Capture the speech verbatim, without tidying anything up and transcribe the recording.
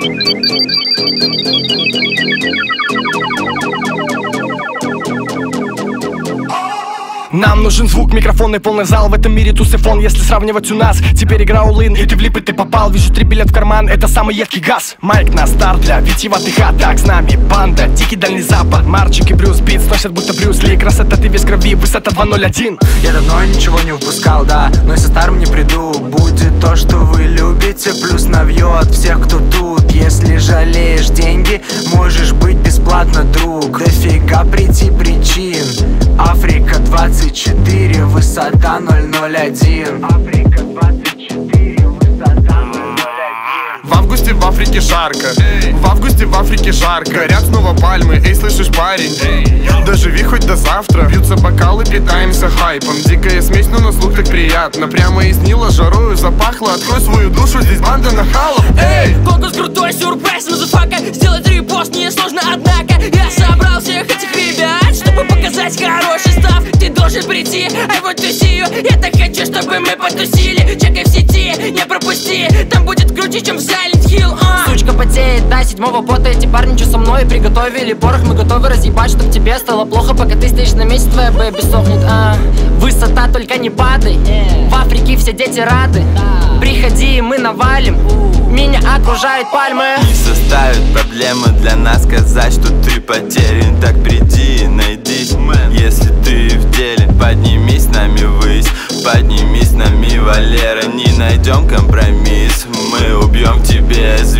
Нам нужен звук, микрофон и полный зал. В этом мире тусифон, если сравнивать у нас. Теперь игра all-in, и ты влип, и ты попал. Вижу три билет в карман, это самый едкий газ. Майк на старт для витиеватых атак. С нами банда, дикий дальний запад. Марчик и Брюс Бит сносят будто Брюс Ли. Красота ты весь крови, высота два ноль один. Я давно ничего не выпускал, да, но и со старым не приду. Будет то, что вы любите, плюс навьет всех, кто тут. Если жалеешь деньги, можешь быть бесплатно, друг. Дофига прийти причин. Африка двадцать четыре, высота ноль ноль один. Африка двадцать четыре, высота ноль ноль один. В августе в Африке жарко, в августе в Африке жарко. Горят снова пальмы, эй, слышишь, парень? Доживи хоть до завтра. Бьются бокалы, питаемся хайпом. Дикая смесь, но на слух так приятно. Прямо из Нила жарою запахло. Открой свою душу, здесь банда нахалов. Эй! Конкурс крутой, сюрприз, мазафака. Сделать репост несложно, однако я собрал всех этих ребят, чтобы показать хороший став. Ты должен прийти, I want to see you. Я так хочу, чтобы мы потусили. Чекай в сети, не пропусти. Там будет круче, чем в Silent Hill, а. Сучка потеет, да, седьмого пота. Эти парни, что со мной приготовили порох. Мы готовы разъебать, чтоб тебе стало плохо. Пока ты стоишь на месте, твоя бэби сохнет, а. Высота, только не падай. В Африке все дети рады. Приходи, мы навалим. Меня окружают пальмы. Не составит проблемы для нас сказать, что ты потерян. Так приди и найдись, если ты в деле. Поднимись с нами ввысь, поднимись с нами, Валера. Не найдем компромисс, мы убьем тебе звезд.